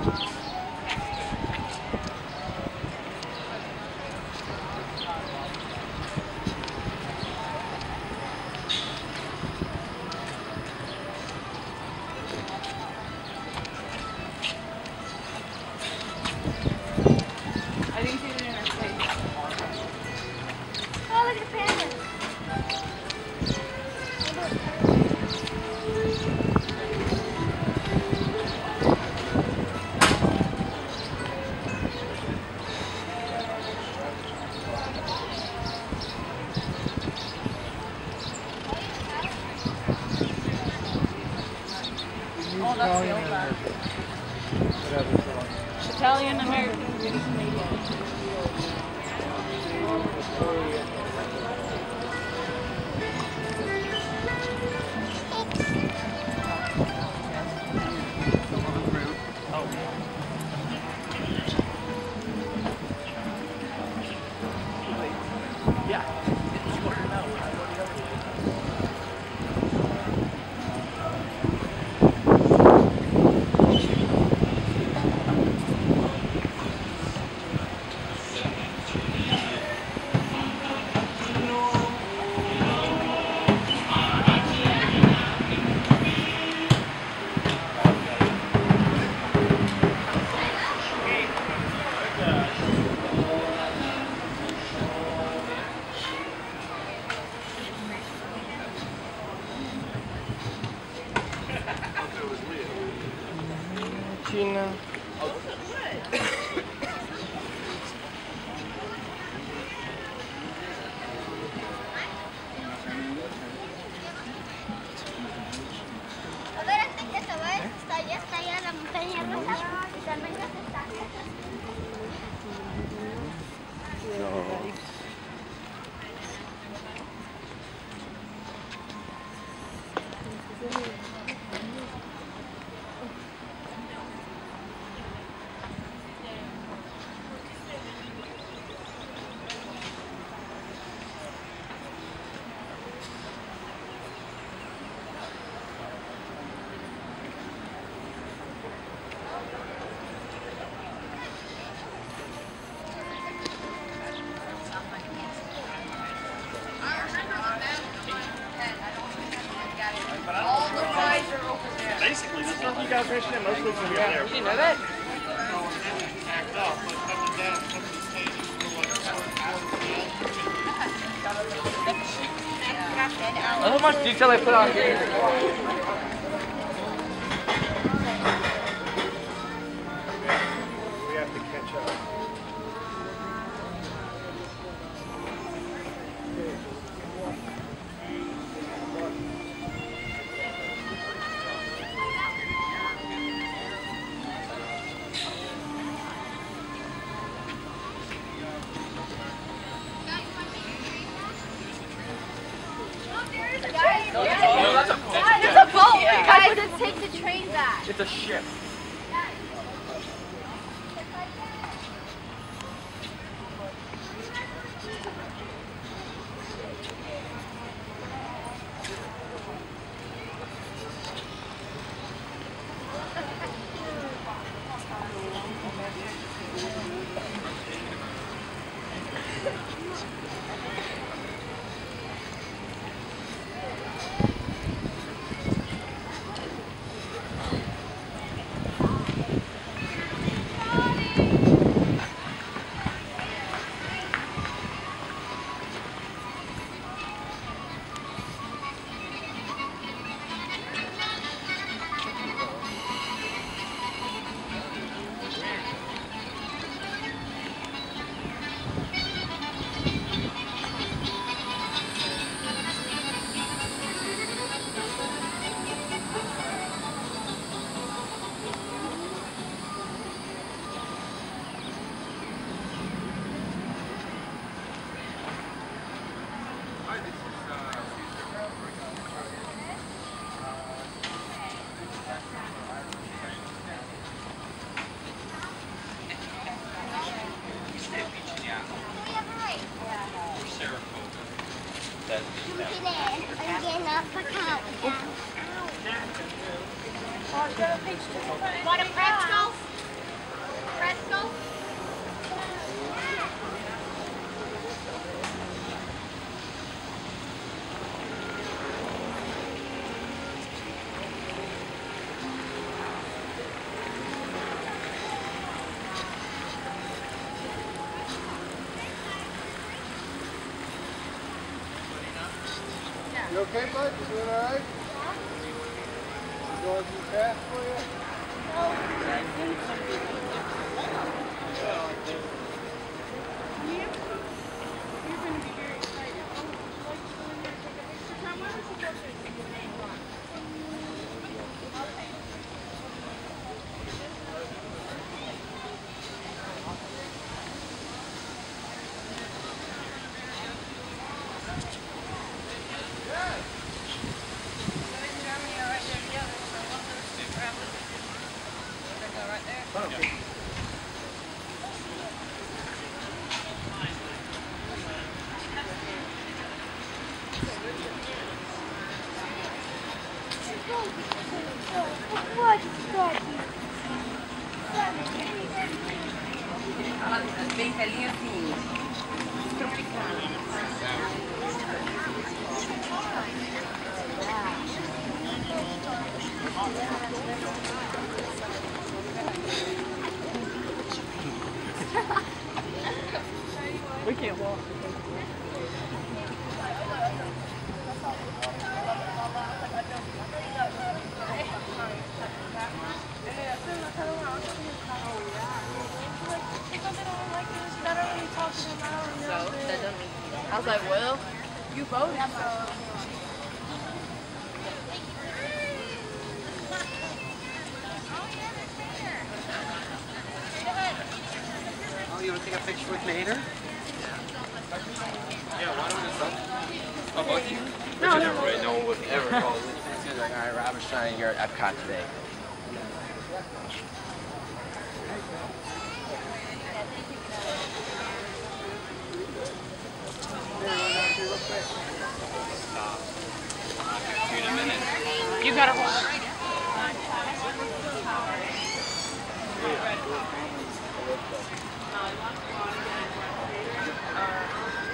Italian American. China. A ver, antes que se vaya, está allá la montaña rusa y también ya se está. Basically, the stuff you guys mentioned, most of it's going to be there. You didn't know that? How much detail I put on here? We have to catch up. There's a boat! Guys, let's take the train back. It's a ship. You okay, bud? You doing all right? You going too fast for you? Bem velhinha assim, tropical. We can't walk. I was like, well, you voted, so. Oh, you want to take a picture with Nader? Yeah, why don't we just... Oh, both of you? No, never really no one would ever call it. Like, all right, Robert's trying to get at Epcot today. You gotta hold it.